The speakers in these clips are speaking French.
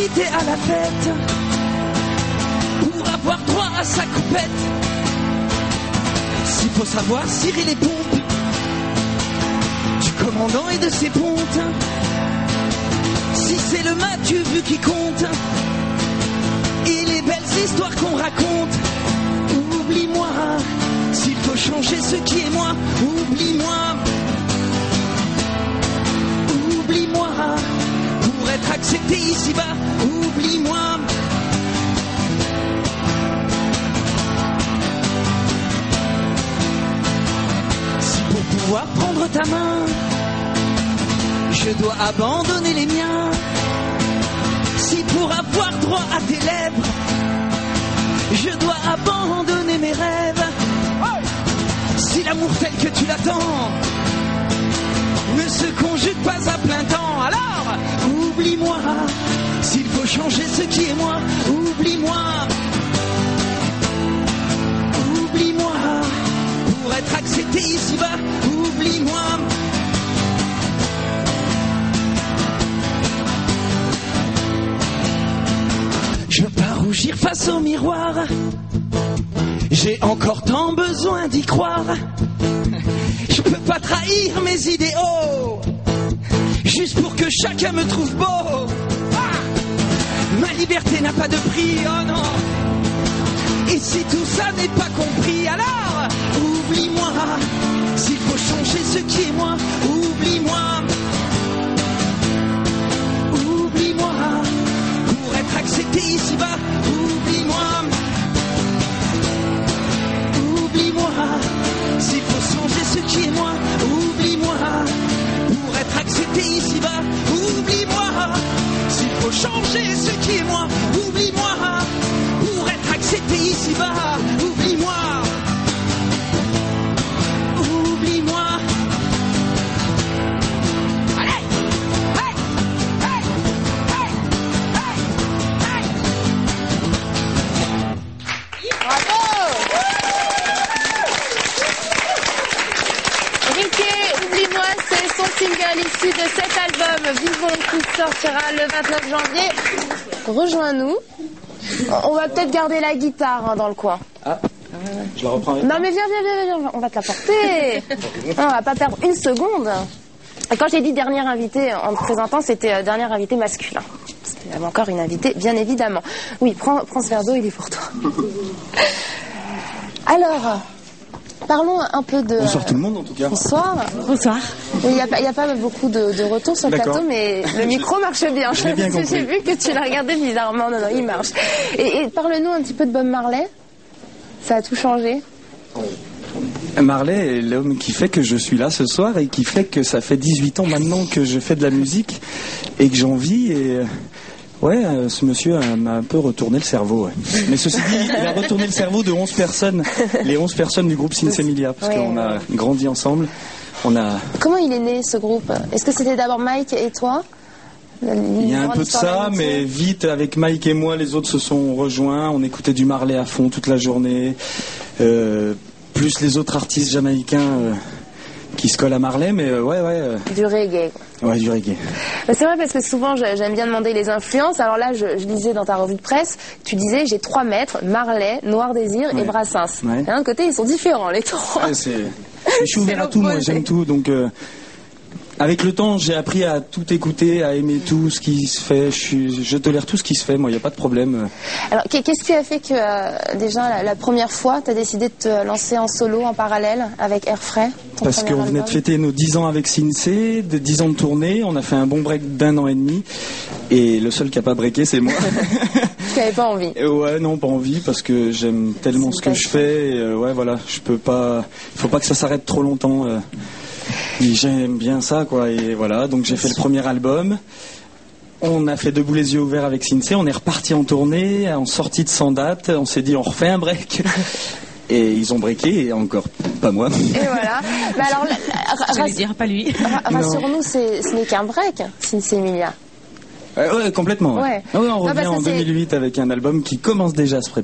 invité à la fête pour avoir droit à sa coupette. S'il faut savoir cirer les pompes du commandant et de ses pontes, si c'est le Mathieu vu qui compte et les belles histoires qu'on raconte, oublie-moi. S'il faut changer ce qui est moi, oublie-moi. Oublie-moi. Pour être accepté ici-bas, oublie-moi. Si pour pouvoir prendre ta main, je dois abandonner les miens. Si pour avoir droit à tes lèvres, je dois abandonner mes rêves. Si l'amour tel que tu l'attends ne se conjugue pas à plein temps, alors oublie-moi. S'il faut changer ce qui est moi, oublie-moi. Oublie-moi. Pour être accepté ici-bas, oublie-moi. Je veux pas rougir face au miroir, j'ai encore tant besoin d'y croire. Je peux pas trahir mes idéaux juste pour que chacun me trouve beau. Ma liberté n'a pas de prix, oh non. Et si tout ça n'est pas compris, alors oublie-moi. S'il faut changer ce qui est moi, oublie-moi. Oublie-moi. Pour être accepté ici-bas, oublie-moi. Oublie-moi. S'il faut changer ce qui est moi, oublie-moi. Pour être accepté ici-bas, oublie-moi. S'il faut changer ce qui est moi, oublie-moi. Pour être accepté ici-bas, oublie-moi. Oublie-moi. Allez! Hey! Hey! Hey! Hey! Hey! Bravo! Riquet, oublie-moi, c'est son single issu de cet album Vivons qui sortira le 29 janvier. Rejoins-nous. On va peut-être garder la guitare dans le coin. Ah, je la reprends avec Non mais viens, on va te la porter. Non, on va pas perdre une seconde. Et quand j'ai dit dernier invité en te présentant, c'était dernier invité masculin. Parce qu'il y avait encore une invitée, bien évidemment. Oui, prends ce verre d'eau, il est pour toi. Alors, parlons un peu de... Bonsoir tout le monde en tout cas. Bonsoir. Bonsoir. Il n'y a pas beaucoup de retours sur le D'accord. plateau, mais le micro marche bien. Je l'ai bien compris. J'ai vu que tu l'as regardé bizarrement. Non, il marche. Et parle-nous un petit peu de Bob Marley. Ça a tout changé. Marley est l'homme qui fait que je suis là ce soir et qui fait que ça fait 18 ans maintenant que je fais de la musique et que j'en vis et... Ouais, ce monsieur m'a un peu retourné le cerveau. Ouais. Mais ceci dit, il a retourné le cerveau de 11 personnes, les 11 personnes du groupe Sins Emilia, parce qu'on a grandi ensemble. Comment il est né ce groupe? Est-ce que c'était d'abord Mike et toi? Il y a un peu de ça, mais vite avec Mike et moi, les autres se sont rejoints. On écoutait du Marley à fond toute la journée, plus les autres artistes jamaïcains qui se collent à Marley, mais Du reggae. Ouais, du reggae. C'est vrai parce que souvent j'aime bien demander les influences. Alors là, je lisais dans ta revue de presse, tu disais j'ai 3 maîtres, Marley, Noir Désir et Brassens. Ouais. D'un côté, ils sont différents les 3. Ouais, je suis ouvert à tout, moi j'aime tout, donc avec le temps j'ai appris à tout écouter, à aimer tout ce qui se fait, je tolère tout ce qui se fait, moi il n'y a pas de problème. Alors qu'est-ce qui a fait que déjà la première fois tu as décidé de te lancer en solo en parallèle avec Airfray? Parce qu'on venait de fêter nos 10 ans avec Sinsé, de 10 ans de tournée, on a fait un bon break d'1 an et demi et le seul qui n'a pas breaké c'est moi. Tu n'avais pas envie? Ouais, non, pas envie parce que j'aime tellement ce que je fais et je peux pas, il faut pas que ça s'arrête trop longtemps. J'aime bien ça, quoi, et voilà, donc j'ai fait le premier album. On a fait Debout les yeux ouverts avec Sinsé, on est reparti en tournée, en sortie de 100 dates, on s'est dit on refait un break. Et ils ont breaké, et encore pas moi. Et voilà. Mais alors, j'allais dire pas lui. Rassure-nous, ce n'est qu'un break, Sins Emilia. Ouais, complètement. Ouais. On revient en 2008 avec un album qui commence déjà à se préparer.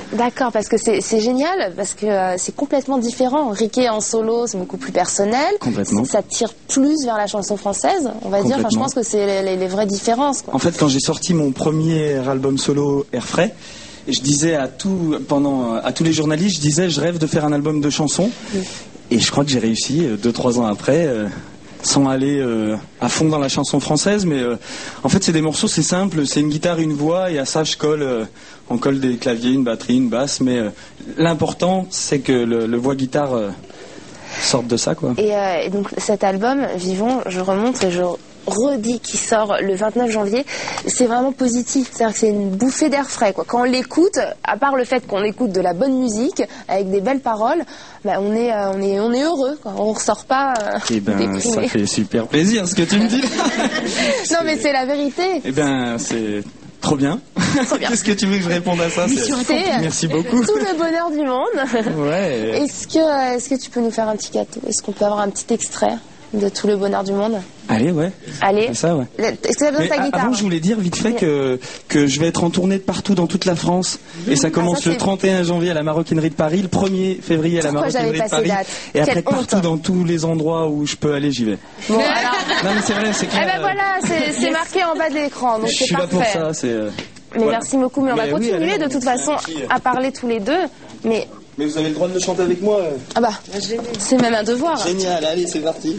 D'accord, parce que c'est génial, parce que c'est complètement différent. Riquet en solo, c'est beaucoup plus personnel. Complètement. Ça tire plus vers la chanson française, on va dire. Enfin, je pense que c'est les vraies différences, quoi. En fait, quand j'ai sorti mon premier album solo, Air Frais, je disais à tous les journalistes, je disais, je rêve de faire un album de chansons. Et je crois que j'ai réussi 2-3 ans après, sans aller à fond dans la chanson française. Mais en fait, c'est des morceaux, c'est simple, c'est une guitare, une voix, et à ça, on colle des claviers, une batterie, une basse. Mais l'important, c'est que le voix-guitare sorte de ça, quoi. Et donc, cet album, Vivons, je remonte et je redis qui sort le 29 janvier, c'est vraiment positif, c'est-à-dire que c'est une bouffée d'air frais, quoi. Quand on l'écoute, à part le fait qu'on écoute de la bonne musique avec des belles paroles, bah on est heureux, quoi. On ressort pas déprimé. Ça fait super plaisir ce que tu me dis. Non mais c'est la vérité. C'est trop bien. Qu'est-ce que tu veux que je réponde à ça? Merci beaucoup. Tout le bonheur du monde. Ouais. Est-ce que tu peux nous faire un petit gâteau? Est-ce qu'on peut avoir un petit extrait de Tout le bonheur du monde? Allez, ouais. Allez. C'est ça, ouais. Est-ce que tu as besoin de ta guitare? Avant, je voulais dire vite fait que je vais être en tournée de partout dans toute la France. Et ça commence le 31 janvier à la Maroquinerie de Paris, le 1er février à la Maroquinerie de Paris. Et après, partout dans tous les endroits où je peux aller, j'y vais. Bon, alors. Non, mais c'est vrai, c'est clair. Eh ben voilà, c'est marqué en bas de l'écran, donc c'est parfait. Je suis là pour ça, Mais voilà. Merci beaucoup, mais on va continuer de toute façon à parler tous les deux. Mais vous avez le droit de le chanter avec moi. Ah bah, c'est même un devoir. Génial, allez, c'est parti.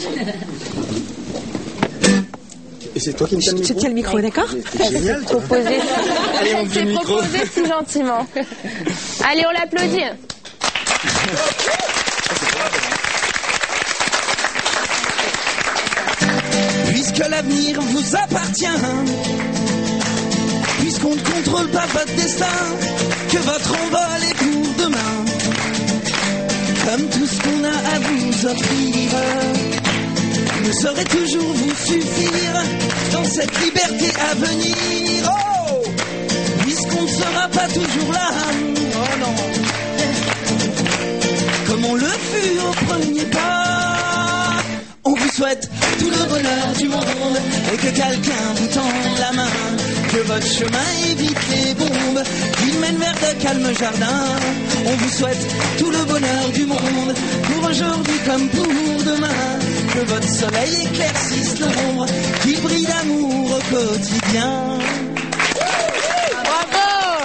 Et c'est toi qui me tiens le micro. Tu tiens le micro, d'accord? Génial. Allez, on s'est proposé si gentiment. Allez, on l'applaudit. Puisque l'avenir vous appartient, puisqu'on ne contrôle pas votre destin, que votre envol est pour demain, comme tout ce qu'on a à vous offrir ne saurait toujours vous suffire dans cette liberté à venir. Oh, puisqu'on ne sera pas toujours là, oh non, comme on le fut au premier pas. On vous souhaite tout le bonheur du monde et que quelqu'un vous tende la main, que votre chemin évite les bombes qui mènent vers de calmes jardins. On vous souhaite tout le bonheur du monde pour aujourd'hui comme pour demain, que votre soleil éclaircisse l'ombre, qu'il brille d'amour au quotidien. Bravo.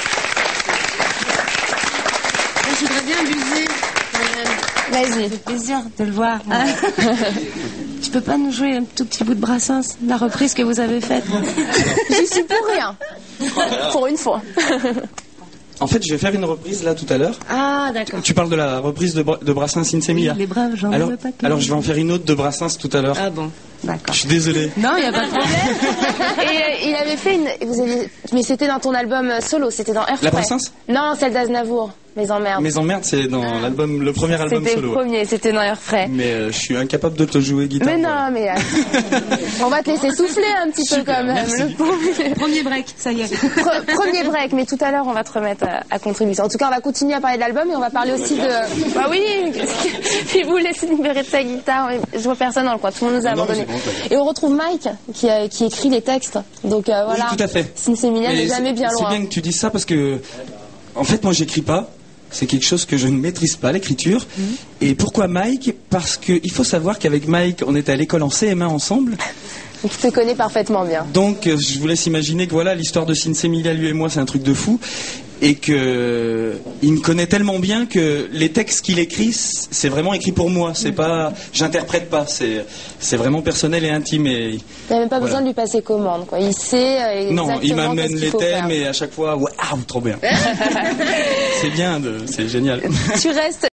Je voudrais bien baiser. Vas-y. Ça fait plaisir de le voir. Tu peux pas nous jouer un tout petit bout de Brassens, la reprise que vous avez faite? J'y suis pour rien. Pour une fois. En fait, je vais faire une reprise là tout à l'heure. Ah, d'accord. Tu parles de la reprise de Brassens Insemilla. Les braves gens alors, ne veulent pas que... alors, je vais en faire une autre de Brassens tout à l'heure. Ah bon, d'accord. Je suis désolé. Non, il n'y a pas de problème. Et il avait fait mais c'était dans ton album solo, c'était dans Air Frais. La Brassens? Non, celle d'Aznavour. Mes emmerdes. Mes emmerdes, c'est dans l'album, le premier album c'était solo. C'était le premier, c'était dans Air Frais. Mais je suis incapable de te jouer guitare. Mais non, mais on va te laisser souffler un petit peu quand même. Le premier break, ça y est. Premier break, mais tout à l'heure on va te remettre à contribution. En tout cas, on va continuer à parler de l'album et on va parler aussi de. Bah oui, il vous laisse libérer de sa guitare. Je vois personne dans le coin, tout le monde nous a abandonnés. Et on retrouve Mike qui écrit les textes. Donc voilà. Oui, tout à fait. Sinsemilla n'est jamais bien loin. C'est bien que tu dises ça parce que, en fait, moi j'écris pas. C'est quelque chose que je ne maîtrise pas, l'écriture. Et pourquoi Mike? Parce qu'il faut savoir qu'avec Mike, on était à l'école en CM1 ensemble. Donc, tu te connais parfaitement bien. Donc, je vous laisse imaginer que voilà, l'histoire de Sinsemilla, lui et moi, c'est un truc de fou. Et que il me connaît tellement bien que les textes qu'il écrit, c'est vraiment écrit pour moi. C'est pas, j'interprète pas. C'est vraiment personnel et intime. Et il n'a même pas besoin de lui passer commande, quoi. Il sait exactement. Non, il m'amène les thèmes faire. et à chaque fois, waouh, trop bien. C'est bien, c'est génial. Tu restes